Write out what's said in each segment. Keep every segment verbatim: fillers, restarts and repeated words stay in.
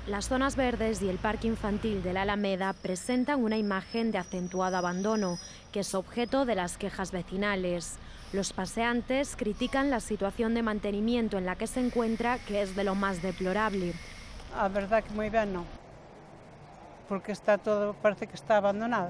Las zonas verdes y el parque infantil de la Alameda presentan una imagen de acentuado abandono, que es objeto de las quejas vecinales. Los paseantes critican la situación de mantenimiento en la que se encuentra, que es de lo más deplorable. A verdad que muy bien no, porque está todo, parece que está abandonado.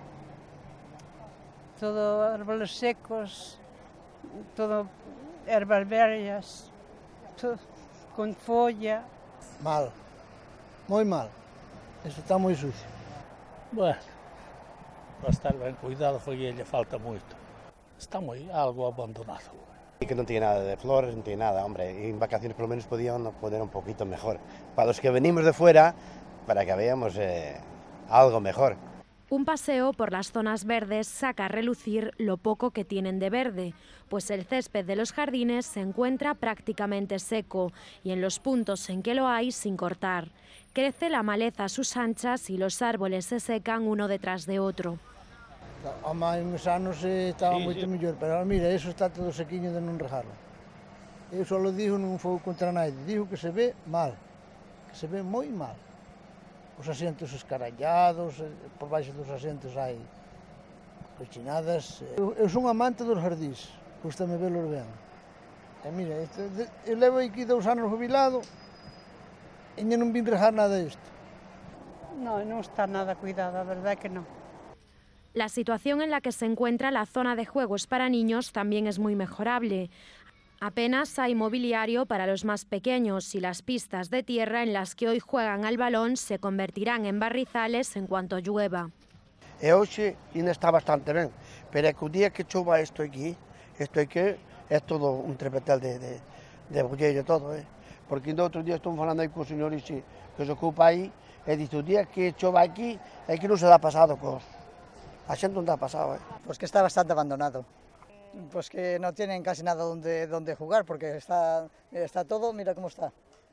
Todo árboles secos, todo ervas verdes, todo con folla. Mal, moi mal, eso está moi sucio. Bueno, para estar ben cuidado foi lle falta moito. Está moi algo abandonado. Y que no tiene nada de flores, no tiene nada, hombre, y en vacaciones por lo menos podían poner un poquito mejor. Para los que venimos de fuera, para que veamos eh, algo mejor. Un paseo por las zonas verdes saca a relucir lo poco que tienen de verde, pues el césped de los jardines se encuentra prácticamente seco y en los puntos en que lo hay sin cortar. Crece la maleza a sus anchas y los árboles se secan uno detrás de otro. Há máis uns anos estaba sí, moito sí. mellor, pero mira, eso está todo sequiño de non rejarlo. Eu só lo digo, non foi contra naide, digo que se ve mal, que se ve moi mal. Os asentos escarallados, por baixo dos asentos hai cochinadas. Eu, eu son amante dos jardís, gustame velos ben. E mira, este, eu levo aquí dous anos jubilado e non vin rejar nada disto. No, no está nada cuidado, a verdad que no. La situación en la que se encuentra la zona de juegos para niños también es muy mejorable. Apenas hay mobiliario para los más pequeños y las pistas de tierra en las que hoy juegan al balón se convertirán en barrizales en cuanto llueva. E hoxe ainda está bastante ben, pero é que o día que chova isto aquí, isto aquí é todo un trepetel de, de, de bulleiro todo, eh? Porque ainda outro día estou falando aí co señor Ixi, que se ocupa aí, e dice, o día que chova aquí, é que non se dá pasado cos... A xente non dá pasado, eh? Pues que está bastante abandonado. Pues que no tienen casi nada donde, donde jugar, porque está, está todo, mira cómo está.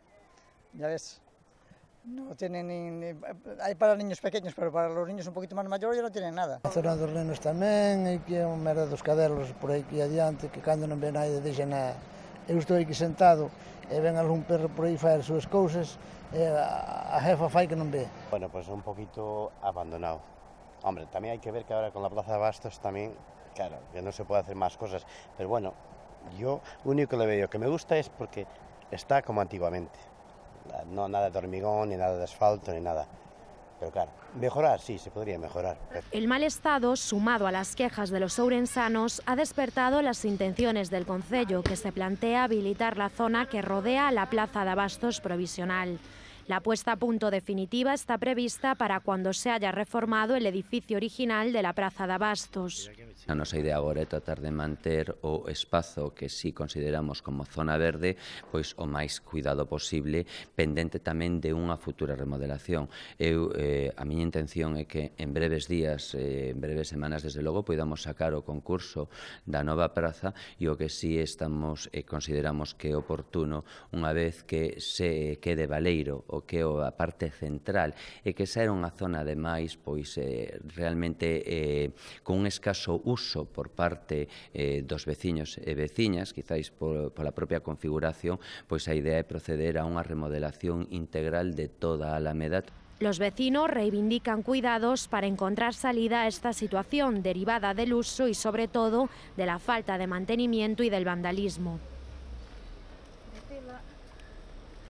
Ya ves, no tienen ni, ni... Hay para niños pequeños, pero para los niños un poquito más mayores ya no tienen nada. A zona dos nenos tamén, e que é unha merda dos cadelos por aí que adiante, que cando non ven naide deixen a... Eu estou aquí sentado e ven algún perro por aí fai as súas cousas e a, a jefa fai que non ve. Bueno, pues un poquito abandonado. Hombre, también hay que ver que ahora con la Plaza de Bastos también, claro, que no se puede hacer más cosas, pero bueno, yo lo único que le veo que me gusta es porque está como antiguamente, no nada de hormigón, ni nada de asfalto, ni nada, pero claro, mejorar sí, se podría mejorar. El mal estado, sumado a las quejas de los ourensanos, ha despertado las intenciones del concello, que se plantea habilitar la zona que rodea la Plaza de Abastos provisional. La puesta a punto definitiva está prevista para cuando se haya reformado el edificio original de la Praza de Abastos. A nosa idea agora é tratar de manter o espazo que si consideramos como zona verde pois o máis cuidado posible, pendente tamén de unha futura remodelación. Eu, eh, a miña intención é que en breves días, eh, en breves semanas, desde logo, podamos sacar o concurso da nova praza e o que si estamos e eh, consideramos que é oportuno, unha vez que se quede baleiro o que é a parte central e que xa era unha zona ademais pois eh, realmente eh, con un escaso uso por parte eh, dos veciños e veciñas, quizáis por, pola propia configuración, pois a idea é proceder a unha remodelación integral de toda a Alameda. Los vecinos reivindican cuidados para encontrar salida a esta situación derivada del uso y sobre todo de la falta de mantenimiento y del vandalismo.